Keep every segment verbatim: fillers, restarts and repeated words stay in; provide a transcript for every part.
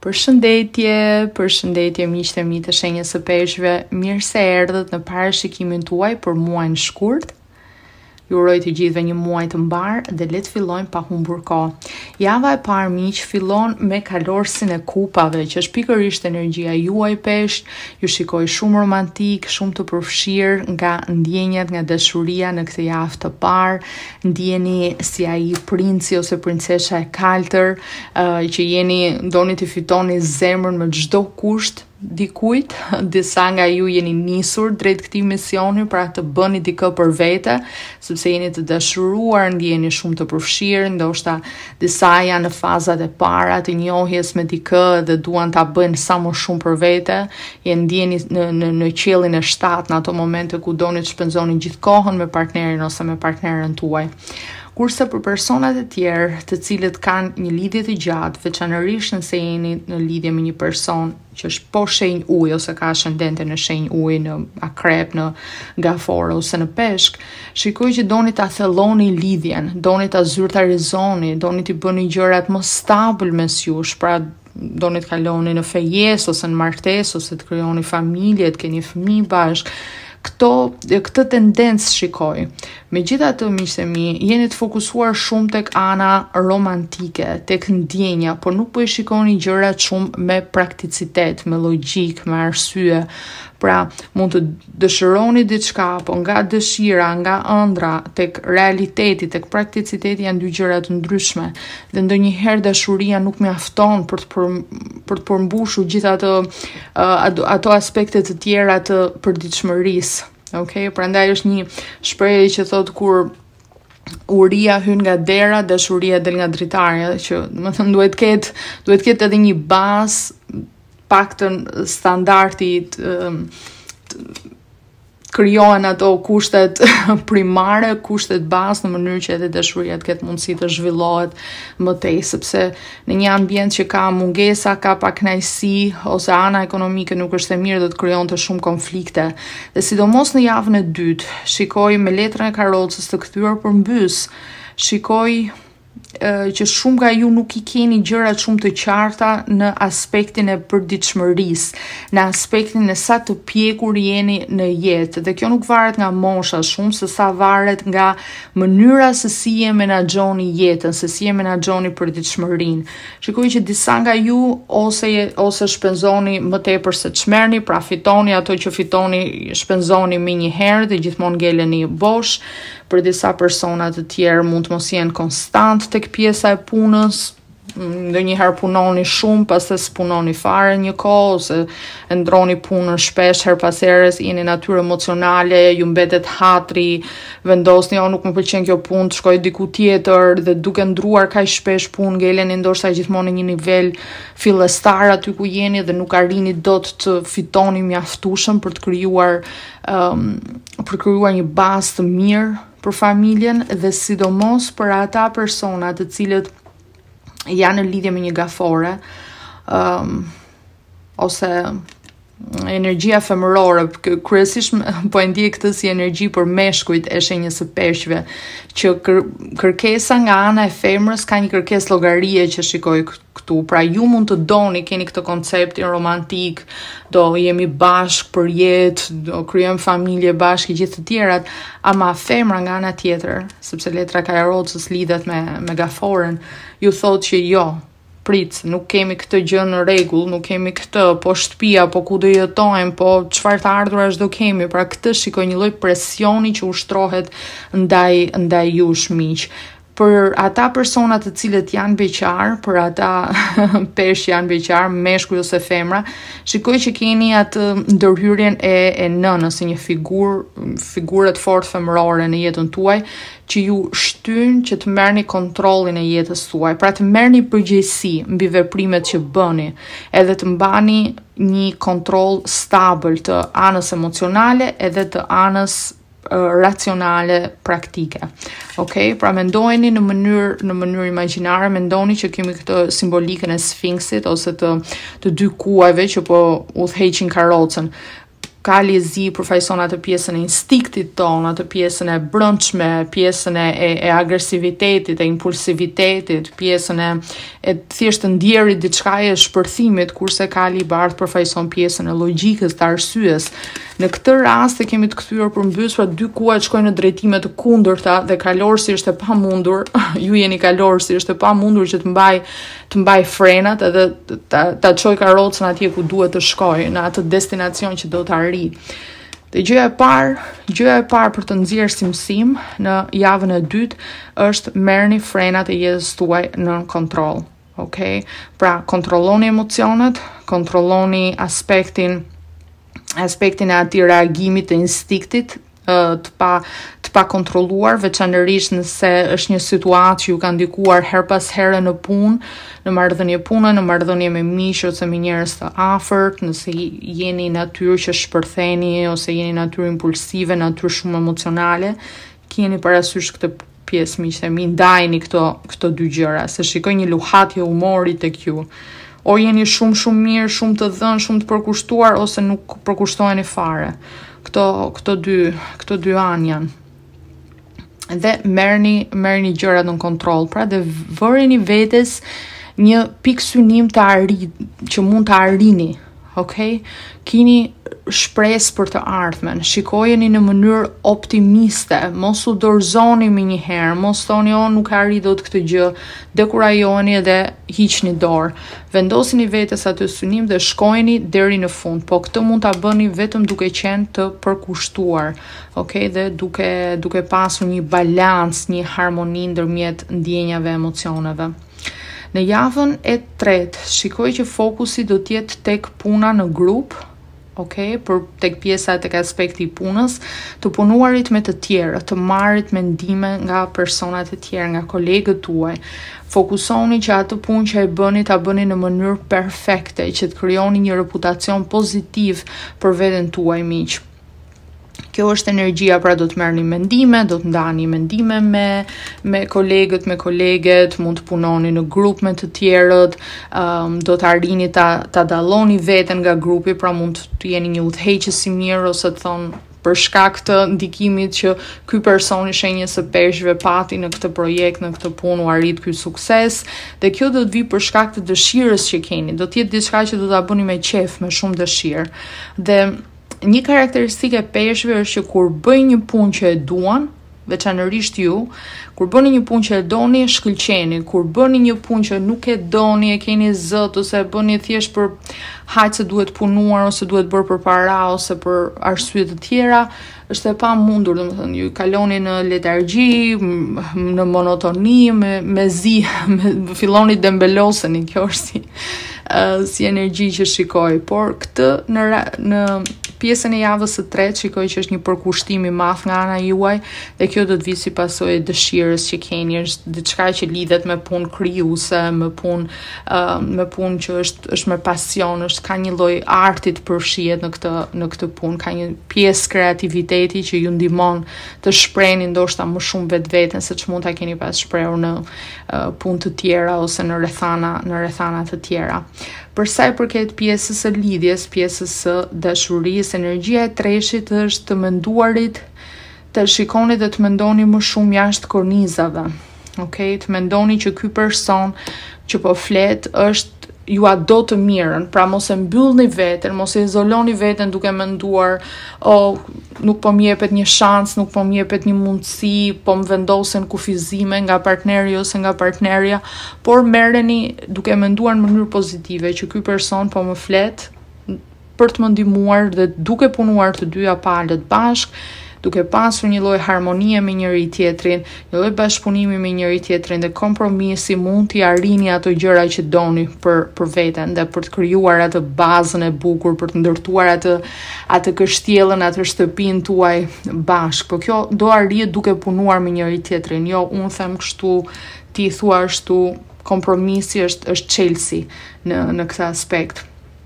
Përshëndetje, përshëndetje miqtë e mi të shenjës së peshqve, mirë se erdhët në parashikimin tuaj për muajin Shkurt. Ju uroj të gjithëve një muaj të mbarë dhe le të fillojmë pa humbur kohë. Java e parë miq fillon me kalorësin e kupave, që është pikërisht energjia juaj peshq. Ju shikoj shumë romantik, shumë të përfshirë nga ndjenjat, nga dashuria në këtë javë të parë. Ndjeni si ai princi ose princesha e kaltër, uh, që jeni doni të fitoni zemrën me çdo kusht dikujt. Disa nga ju jeni nisur drejt këtij misioni pra të bëni dikë për vete, sepse jeni të dashuruar, ndjeni shumë të përfshirë, ndoshta disa janë në fazat e para të njohjes me dikë dhe duan ta bëjnë sa më shumë për vete, e ndjeni në në në qiellin e shtatë në ato momente ku doni të shpenzoni gjithë kohën me partnerin ose me partneren tuaj. Kurse për personat e tjerë të cilët kanë një lidhje të gjatë, veçanërisht nëse jeni në lidhje me një person që është po shenjë ujë ose ka ascendente në shenjë ujë, në akrep, në gafore ose në peshk, shikoj që doni ta thelloni lidhjen, doni ta zyrtarizoni, doni të bëni gjërat më stabil mes jush, pra doni të kaloni në fejes ose në martesë ose të krijoni familje, të keni fëmijë bashkë. Këto, këtë tendencë shikoj. Megjithatë, miqtë e mi, jeni të fokusuar shumë tek ana romantike, tek ndjenja, por nuk po i shikoni gjërat shumë me prakticitet, me logjik, me arsye. Pra, mund të dëshironi diçka, po nga dëshira, nga ëndra, tek realiteti, tek prakticiteti janë dy gjëra të ndryshme. Dhe ndonjëherë dashuria nuk mjafton për të për, për të përmbushur gjithë ato uh, ato aspekte të tjera të përditshmërisë. Okej, prandaj është një shprehje që thotë kur uria hyn nga dera, dashuria del nga dritarja, që do të thënë duhet ketë duhet ketë edhe një bazë paktën standardi të, të krijohen ato kushtet primare, kushtet bazë, në mënyrë që edhe dashuria të ketë mundësi të zhvillohet më tej, sepse në një ambient që ka mungesa, ka pakënaqësi ose ana ekonomike nuk është e mirë, do të krijonte shumë konflikte. Dhe sidomos në javën e dytë, shikoj me letrën e karrocës të kthyer përmbys, shikoj që shumë nga ju nuk i keni gjërat shumë të qarta në aspektin e përditshmërisë, në aspektin e sa të pjekur jeni në jetë. Dhe kjo nuk varet nga mosha shumë, se sa varet nga mënyra se si e menaxhoni jetën, se si e menaxhoni përditshmërinë. Shikoj që disa nga ju ose ose shpenzoni më tepër se ç'merrni, pra fitoni ato që fitoni, shpenzoni më një herë dhe gjithmonë ngeleni bosh. Për disa persona të tjerë mund të mos jenë konstant tek pjesa e punës, ndonjëherë punoni shumë, pastaj s'punoni fare një kohë, ose e ndroni punën shpesh her pas herës, jeni natyrë emocionale, ju mbetet hatri, vendosni, o nuk më pëlqen kjo punë, të shkoj diku tjetër, dhe duke ndruar kaq shpesh punë, ngeleni ndoshta gjithmonë në një nivel fillestar aty ku jeni dhe nuk arrini dot të fitoni mjaftueshëm për të krijuar um, për krijuar një bazë të mirë për familjen, dhe sidomos për ata persona të cilët janë në lidhje me një gafore, um, ose energjia femërore, kryesisht po e ndjej këtë si energji për meshkujt e shenjës së peshqve, që kër, kërkesa nga ana e femrës ka një kërkesë llogarie që shikoj këtu. Pra ju mund të doni, keni këtë konceptin romantik, do jemi bashkë për jetë, do krijojmë familje bashkë, gjithë të tjerat, ama femra nga ana tjetër, sepse letra karrocës lidhet me me gaforen, ju thotë që jo, prit, nuk kemi këtë gjë në rregull, nuk kemi këtë, po shtëpia, po ku do jetojmë, po çfarë të ardhurash do kemi. Pra këtë shikoj një lloj presioni që ushtrohet ndaj ndaj jush miq. Për ata persona të cilët janë beqar, për ata peshq janë beqar, meshkuj ose femra, shikoj që keni atë ndërhyrjen e, e nënës, një figurë, figurë të fortë femërore në jetën tuaj, që ju shtyn që të merrni kontrollin e jetës tuaj, pra të merrni përgjegjësi mbi veprimet që bëni, edhe të mbani një kontroll stabil të anës emocionale edhe të anës racionale praktike. Okej, pra mendojeni në mënyrë në mënyrë imagjinare, mendoni që kemi këtë simbolikën e sfinksit ose të të dy kuajve që po udhëheqin karrocën. Kali e zi përfaqëson atë pjesën e instiktit ton, atë pjesën e brendshme, pjesën e, e, e agresivitetit, e impulsivitetit, pjesën e, e thjesht ndjerit diçka e shpërthimit, kurse kali i bardhë përfaqëson pjesën e logjikës, të arsyes. Në këtë rast e kemi të kthyer përmbys, pra dy kuajt shkojnë në drejtime të kundërta dhe kalorësi është e pamundur, ju jeni kalorësi, është e pamundur që të mbaj të mbaj frenat edhe ta, ta çoj karrocën atje ku duhet të shkojë, në atë destinacion që do të arri. Dhe gjëja e parë, gjëja e parë për të nxjerrë si mësim në javën e dytë është merrni frenat e jetës tuaj në kontroll. Okay? Pra kontrolloni emocionet, kontrolloni aspektin aspektin e atij reagimit të instiktit të pa të pa kontrolluar, veçanërisht nëse është një situatë që ju ka ndikuar her pas here në punë, në marrëdhënie pune, në marrëdhënie me miq ose me njerëz të afërt, nëse jeni natyrë që shpërtheni ose jeni natyrë impulsive, natyrë shumë emocionale, keni parasysh këtë pjesë miq, mi ndajni këto këto dy gjëra, se shikoj një luhatje humori tek ju. O jeni shumë shumë mirë, shumë të dhënë, shumë të përkushtuar, ose nuk përkushtoheni fare. Këto, këto dy, këto dy anë janë. Dhe merrni, merrni gjërat në kontroll, pra dhe vëreni vetes një pikë synim të arrit, që mund të arrini, okay? Kini shpresë për të ardhmen, shikojeni në mënyrë optimiste, mos u dorëzoni me një herë, mos thoni o nuk arri dot këtë gjë, dekurajoni dhe hiqni dorë. Vendosini vetes atë synim dhe shkojeni deri në fund, po këtë mund ta bëni vetëm duke qenë të përkushtuar, okay? Dhe duke duke pasur një balans, një harmoni ndërmjet ndjenjave, emocioneve. Në javën e tretë, shikoj që fokusi do të jetë tek puna në grup, okay, për tek pjesa tek aspekti i punës, të punuarit me të tjerë, të marrit mendime nga personat e tjerë, nga kolegët tuaj. Fokusoni që atë punë që e bëni ta bëni në mënyrë perfekte, që të krijoni një reputacion pozitiv për veten tuaj miq. Kjo është energjia, pra do të merrni mendime, do të ndani mendime me me kolegët, me koleget, mund të punoni në grup me të tjerët, um, do të arrini ta ta dalloni veten nga grupi, pra mund të jeni një udhëheqës i mirë, ose të thonë për shkak të ndikimit që ky person i shenjës së peshqve pati në këtë projekt, në këtë punë u arrit ky sukses, dhe kjo do të vi për shkak të dëshirës që keni, do të jetë diçka që do ta bëni me qejf, me shumë dëshirë. Dhe një karakteristike e peshqve është që kur bëjnë një punë që e duan, veçanërisht ju, kur bëni një punë që e doni, shkëlqeni. Kur bëni një punë që nuk e doni, e keni zët, ose e bëni thjesht për hajt se duhet punuar, ose duhet bërë për para, ose për arsye të tjera, është e pamundur, domethënë ju kaloni në letargji, në monotoni, me me zi, me, filloni dembeloseni, kjo është si uh, si energji që shikoj, por këtë në në pjesën e javës së tretë shikoj që është një përkushtim i madh nga ana juaj, dhe kjo do të vijë si pasojë e dëshirës që keni, është diçka që lidhet me punë krijuese, me punë uh, me punë që është është me pasion, është ka një lloj arti të përfshihet në këtë në këtë punë, ka një pjesë kreativiteti që ju ndihmon të shprehni ndoshta më shumë vetveten se ç'mund ta keni pas shprehur në uh, punë të tjera ose në rrethana në rrethana të tjera. Për sa i përket pjesës së lidhjes, pjesës së dashurisë, energjia e treshit është të menduarit, të shikoni dhe të mendoni më shumë jashtë kornizave. Okay? Të mendoni që ky person që po flet është ju a do të mirën, pra mos e mbyllni veten, mos e izoloni veten duke menduar, o oh, nuk po më jepet një shans, nuk po më jepet një mundësi, po më vendosen kufizime nga partneri ose nga partnerja, por merreni duke menduar në mënyrë pozitive që ky person po më flet për të më ndihmuar, dhe duke punuar të dyja palët bashk, duke pasur një lloj harmonie me njëri tjetrin, një lloj bashkëpunimi me njëri tjetrin dhe kompromisi, mund t'i arrini ato gjëra që doni për për veten dhe për të krijuar atë bazën e bukur, për të ndërtuar atë atë kështjellën, atë shtëpinë tuaj bashk. Po kjo do arrihet duke punuar me njëri tjetrin. Jo, unë them kështu, ti thua ashtu, kompromisi është është çelësi në në këtë aspekt.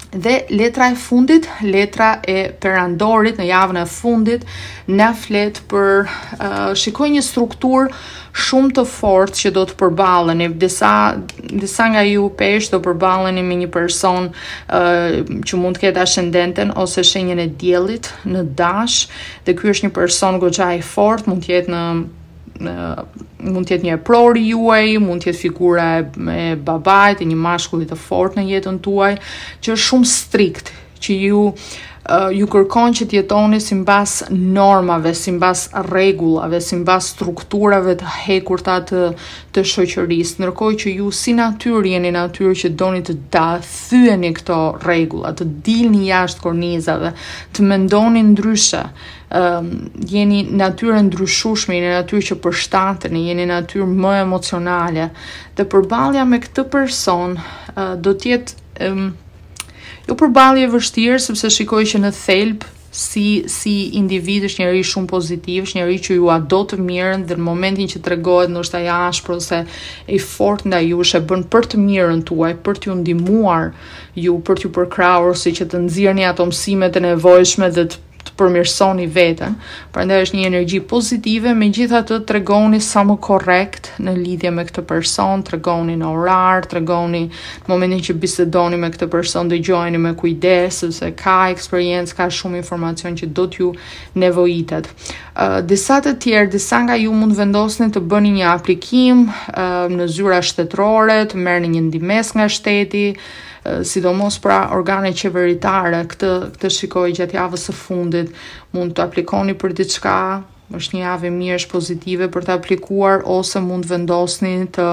Dhe letra e fundit, letra e perandorit në javën e fundit, na flet për uh, shikoj një strukturë shumë të fortë që do të përballeni. Disa disa nga ju pesh do përballeni me një person uh, që mund të ketë ascendenten ose shenjën e diellit në dash, dhe ky është një person goxha i fortë, mund të jetë në Në, mund të jetë një prori juaj, mund të jetë figura e babait, e një mashkulli të fortë në jetën tuaj, që është shumë strikt, që ju uh, ju kërkon që të jetoni sipas normave, sipas rregullave, sipas strukturave të hekurta të të shoqërisë, ndërkohë që ju si natyrë jeni natyrë që doni të da thyeni këto rregulla, të dilni jashtë kornizave, të mendoni ndryshe. Um, jeni natyrë ndryshueshme, jeni natyrë që përshtateni, jeni natyrë më emocionale. Dhe përballja me këtë person uh, do të jetë um, jo përballje e vështirë, sepse shikoj që në thelb si si individ është njëri shumë pozitiv, është njëri që ju a do të mirën, dhe në momentin që tregohet ndoshta i ashpër ose i fortë ndaj jush, e bën për të mirën tuaj, për t'ju ndihmuar ju, për t'ju përkrahur, si që të nxirrni ato mësimet e nevojshme dhe të të përmirësoni veten. Prandaj është një energji pozitive, megjithatë tregoni sa më korrekt në lidhje me këtë person, tregoni në orar, tregoni në momentin që bisedoni me këtë person, dëgjojeni me kujdes, sepse ka eksperiencë, ka shumë informacion që do t'ju nevojitet. Uh, disa të tjerë, disa nga ju mund vendosni të bëni një aplikim uh, në zyra shtetërore, të merrni një ndihmës nga shteti, sidomos pra organe qeveritare. Këtë këtë shikoj gjatë javës së fundit, mund të aplikoni për diçka, është një javë e mirë, është pozitive për të aplikuar, ose mund vendosni të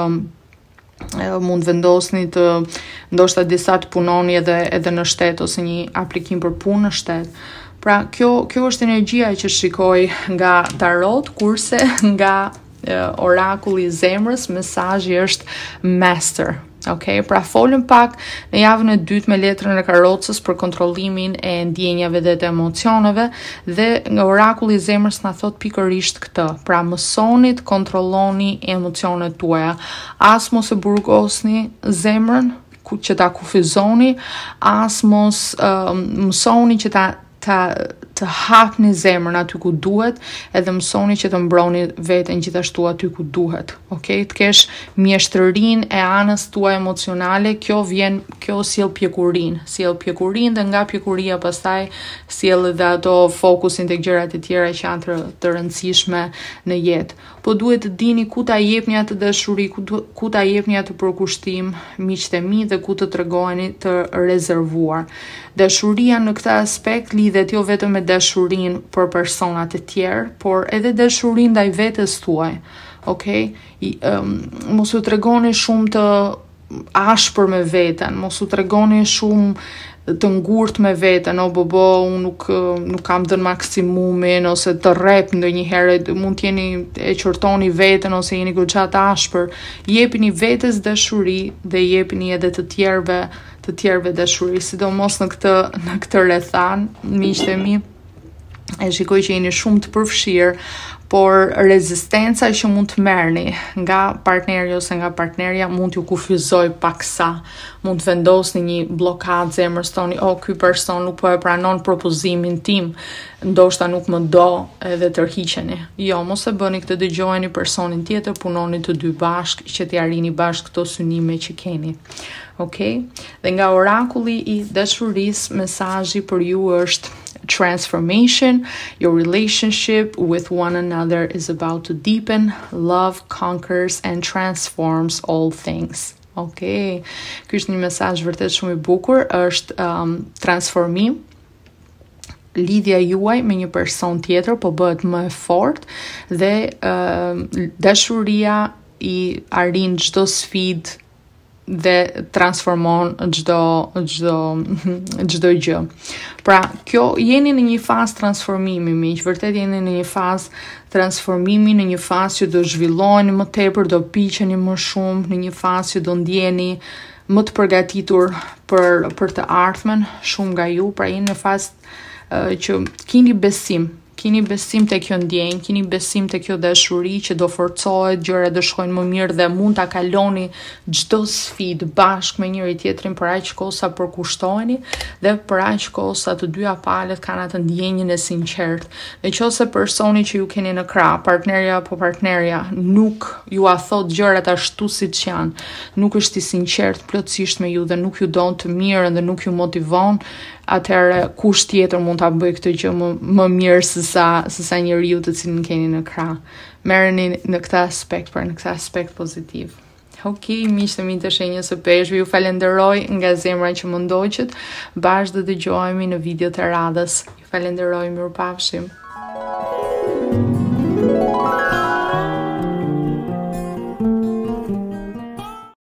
mund vendosni të ndoshta disa të punoni edhe edhe në shtet, ose një aplikim për punë në shtet. Pra kjo kjo është energjia që shikoj nga tarot, kurse nga orakulli i zemrës mesazhi është master. Ok, pra folëm pak në javën e dytë me letrën e karrocës për kontrollimin e ndjenjave dhe të emocioneve, dhe nga orakulli i zemrës na thot pikërisht këtë. Pra mësoni të kontrolloni emocionet tuaja. As mos e burgosni zemrën që ta kufizoni, as mos uh, mësoni që ta ta të hapni zemrën aty ku duhet, edhe mësoni që të mbroni veten gjithashtu aty ku duhet. Okej, të kesh mjeshtërinë e anës tuaj emocionale. Kjo vjen, kjo sjell pjekurinë, sjell pjekurinë, dhe nga pjekuria pastaj sjell edhe ato fokusin tek gjërat e tjera që janë të, të rëndësishme në jetë. Po duhet të dini ku ta jepni atë dashuri, ku, ku ta jepni atë përkushtim, miqtë e mi, dhe ku të tregojeni të rezervuar. Dashuria në këtë aspekt lidhet jo vetëm me dashurinë për personat e tjerë, por edhe dashurinë ndaj vetes tuaj. Okej? Um, mos u tregoni shumë të ashpër me veten, mos u tregoni shumë të ngurt me veten, o bobo, unë nuk nuk kam dhënë maksimumin, ose të rrep ndonjëherë, mund të jeni e qortoni veten ose jeni goxha të ashpër. Jepini vetes dashuri dhe jepini edhe të tjerëve të tjerëve dashuri, sidomos në këtë në këtë rrethan, miqtë e mi. E shikoj që jeni shumë të përfshirë, por rezistenca që mund të merrni nga partneri ose nga partnerja mund t'ju kufizoj paksa. Mund të vendosni një blokadë zemrës toni, o, ky person nuk po e pranon propozimin tim, ndoshta nuk më do, edhe tërhiqeni. Jo, mos e bëni këtë, dëgjojeni personin tjetër, punoni të dy bashk që t'i arrini bashk këto synime që keni. Okej? Dhe nga orakulli i dashurisë, mesazhi për ju është transformation. Your relationship with one another is about to deepen. Love conquers and transforms all things. Okay. Ky është një mesazh vërtet shumë i bukur, është um, transformim. Lidhja juaj me një person tjetër po bëhet më e fortë, dhe uh, dashuria i arrin çdo sfidë dhe transformon çdo çdo çdo gjë. Pra, kjo jeni në një fazë transformimi, miq, vërtet jeni në një fazë transformimi, në një fazë që do zhvilloheni më tepër, do piqeni më shumë, në një fazë që do ndjeni më të përgatitur për për të ardhmen, shumë nga ju, pra jeni në fazë uh, që keni besim, keni besim te kjo ndjenjë, keni besim te kjo dashuri që do forcohet, gjërat do shkojnë më mirë dhe mund ta kaloni çdo sfidë bashkë me njëri tjetrin për aq kohë sa përkushtoheni dhe për aq kohë sa të dyja palët kanë atë ndjenjën e sinqertë. Nëse personi që ju keni në krah, partnerja apo partnerja, nuk ju a thot gjërat ashtu siç janë, nuk është i sinqert plotësisht me ju dhe nuk ju don të mirën dhe nuk ju motivon, atëherë kush tjetër mund ta bëj këtë gjë më, më mirë se sa se sa njeriu të cilin keni në krah. Merreni në këtë aspekt, pra në këtë aspekt pozitiv. Ok, miqtë mi të shenjës së peshqve, ju falenderoj nga zemra që më ndoqët. Bashkë do të dëgjohemi në videot e radhës. Ju falenderoj, mirupafshim.